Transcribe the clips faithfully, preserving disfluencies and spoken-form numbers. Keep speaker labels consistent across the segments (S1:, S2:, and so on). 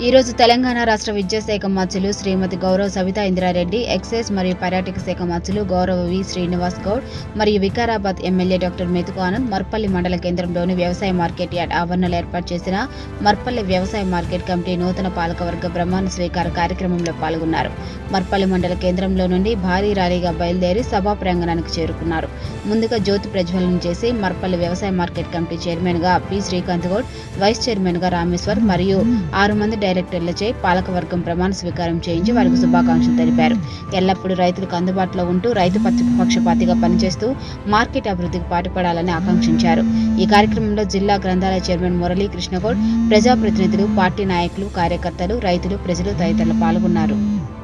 S1: ఈ రోజు తెలంగాణ రాష్ట్ర విద్యాశాఖ మంత్రులు శ్రీమతి గౌరవ సవితా ఇంద్రారెడ్డి, ఎక్సైజ్ మరియు పర్యాటక శాఖ మంత్రులు గౌరవ వి శ్రీనివాస్ గౌడ్ మరియు వికారాబాద్ ఎమ్మెల్యే డాక్టర్ మెతుకు ఆనంద్ మర్పల్లి మండల కేంద్రంలోని వ్యవసాయ మార్కెట్ యార్డ్ ఆవరణలో ఏర్పాటు చేసిన మర్పల్లి వ్యవసాయ మార్కెట్ కమిటీ నూతన పాలకవర్గ ప్రమాణ స్వీకార కార్యక్రమంలో పాల్గొన్నారు. మర్పల్లి మండల కేంద్రంలో నుండి భారీ ర్యాలీగా బయలుదేరి సభా ప్రాంగణానికి చేరుకున్నారు. ముందుగా జ్యోతి ప్రజ్వలనం చేసి మర్పల్లి వ్యవసాయ మార్కెట్ కమిటీ చైర్మన్ గా P Srikanth Goud, vice chairman గా రామేశ్వర్ మరియు ఆరు మంది డైరెక్టర్లచే పాలకవర్గం ప్రమాణ స్వీకారం చేయించి వారికి శుభాకాంక్షలు తెలిపారు. ఎల్లప్పుడూ రైతులకు అందుబాటులో ఉంటూ రైతు పక్షపాతిగా పనిచేస్తూ మార్కెట్ అభివృద్ధికి పాటుపడాలని ఆకాంక్షించారు. ఈ కార్యక్రమంలో జిల్లా గ్రంథాలయ చైర్మన్ మురళీ కృష్ణగౌడ్, ప్రజాప్రతినిధులు, పార్టీ నాయకులు, కార్యకర్తలు, రైతులు, ప్రజలు తదితరులు పాల్గొన్నారు.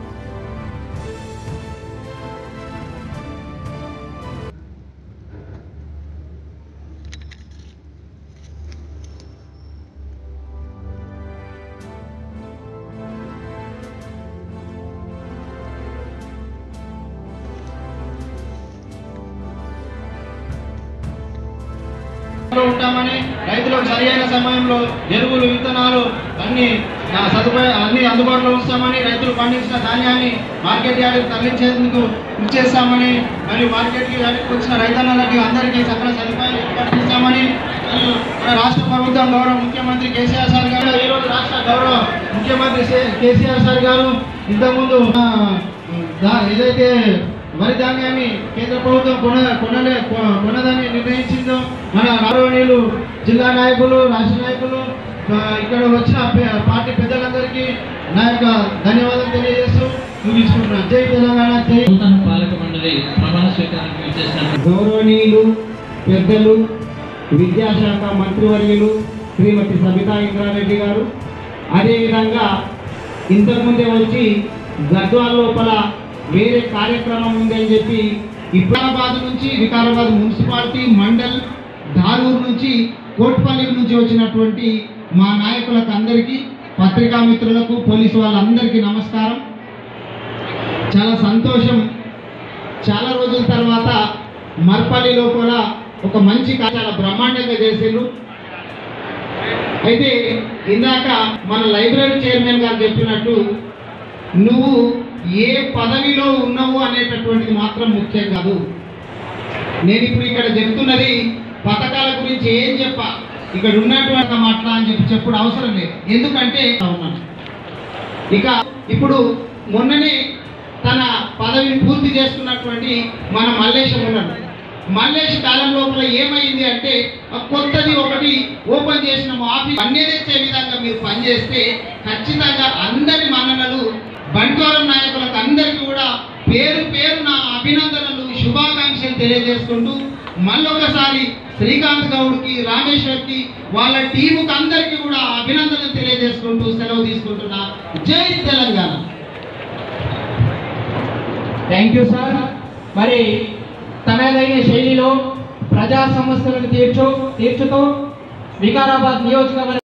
S2: ఉంటామని, రైతులకు సరైన సమయంలో ఎరువులు, విత్తనాలు అన్ని సదుపాయం అన్ని అందుబాటులో ఉంచామని, రైతులు పండించిన ధాన్యాన్ని మార్కెట్ యార్డుకు తరలించేందుకు కృషి చేస్తామని, మరియు మార్కెట్ యార్డుకు వచ్చిన రైతన్నలకి అందరికీ సకల సదుపాయాలు ఏర్పాటు చేస్తామని, మరియు మన రాష్ట్ర ప్రభుత్వం గౌరవ ముఖ్యమంత్రి కేసీఆర్ సార్ గారు ఈరోజు రాష్ట్ర గౌరవ ముఖ్యమంత్రి కేసీఆర్ సార్ గారు ఇంతకుముందు ఏదైతే వరి ధాన్యాన్ని కేంద్ర ప్రభుత్వం కొన కొనలే కొనదని నిర్ణయించిందో మన గౌరవనీయులు జిల్లా నాయకులు, రాష్ట్ర నాయకులు, ఇక్కడ వచ్చిన పార్టీ పెద్దలందరికీ నా యొక్క ధన్యవాదాలు తెలియజేస్తూ ముగించుకుంటున్నాను. జై తెలంగాణ, జై
S3: పాలక మండలి ప్రమాణ స్వీకారానికి విచ్చేసిన
S2: గౌరవనీయులు పెద్దలు, విద్యాశాఖ మంత్రివర్యులు శ్రీమతి సబితా ఇంద్రారెడ్డి గారు, అదేవిధంగా ఇంతకుముందే వచ్చి గద్వాల లోపల వేరే కార్యక్రమం ఉందని చెప్పి వికారాబాద్ నుంచి వికారాబాద్ మున్సిపాలిటీ మండల్ ధారూర్ నుంచి కోట్పల్లి నుంచి వచ్చినటువంటి మా నాయకులకు అందరికీ, పత్రికా మిత్రులకు, పోలీసు వాళ్ళందరికీ నమస్కారం. చాలా సంతోషం. చాలా రోజుల తర్వాత మర్పల్లిలో కూడా ఒక మంచి చాలా బ్రహ్మాండంగా చేసేరు. అయితే ఇందాక మన లైబ్రరీ చైర్మన్ గారు చెప్పినట్టు నువ్వు ఏ పదవిలో ఉన్నావు అనేటటువంటిది మాత్రం ముఖ్యం కాదు. నేను ఇప్పుడు ఇక్కడ చెప్తున్నది పథకాల గురించి ఏం చెప్పా, ఇక్కడ ఉన్నటువంటి మాట్లా అని చెప్పి చెప్పుడు అవసరం లేదు. ఎందుకంటే ఇక ఇప్పుడు మొన్ననే తన పదవిని పూర్తి చేసుకున్నటువంటి మన మల్లేశం ఉన్నాడు. మల్లేష్ కాలం లోపల ఏమైంది అంటే కొత్తది ఒకటి ఓపెన్ చేసిన ఆఫీస్ అన్నీ తెచ్చే విధంగా మీరు పనిచేస్తే ఖచ్చితంగా అందరి మన్ననలు, బంట్వారం నాయకులకు అందరికీ కూడా పేరు పేరు నా అభినందనలు, శుభాకాంక్షలు తెలియజేసుకుంటూ మళ్ళొకసారి శ్రీకాంత్ గౌడ్కి, రామేశ్వర్కి, వాళ్ళ టీముకి అందరికీ కూడా అభినందనలు తెలియజేసుకుంటూ సెలవు తీసుకుంటున్నా. జై తెలంగాణ.
S4: Thank you sir. మరి తనదైన శైలిలో ప్రజా సమస్యలను తీర్చు తీర్చుతూ వికారాబాద్ నియోజకవర్గ